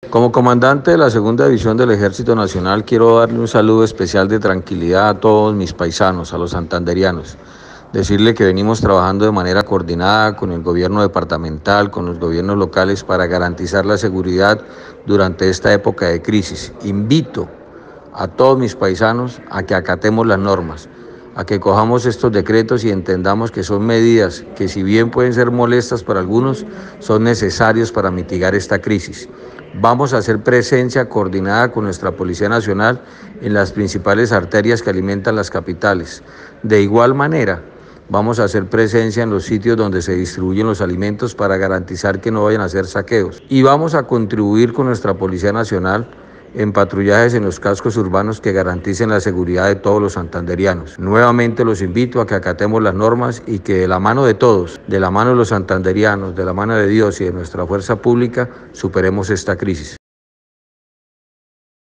Como comandante de la Segunda División del Ejército Nacional, quiero darle un saludo especial de tranquilidad a todos mis paisanos, a los santanderianos. Decirle que venimos trabajando de manera coordinada con el gobierno departamental, con los gobiernos locales para garantizar la seguridad durante esta época de crisis. Invito a todos mis paisanos a que acatemos las normas, a que cojamos estos decretos y entendamos que son medidas que, si bien pueden ser molestas para algunos, son necesarios para mitigar esta crisis. Vamos a hacer presencia coordinada con nuestra Policía Nacional en las principales arterias que alimentan las capitales. De igual manera, vamos a hacer presencia en los sitios donde se distribuyen los alimentos para garantizar que no vayan a hacer saqueos. Y vamos a contribuir con nuestra Policía Nacional en patrullajes en los cascos urbanos que garanticen la seguridad de todos los santanderianos. Nuevamente los invito a que acatemos las normas y que de la mano de todos, de la mano de los santanderianos, de la mano de Dios y de nuestra fuerza pública, superemos esta crisis.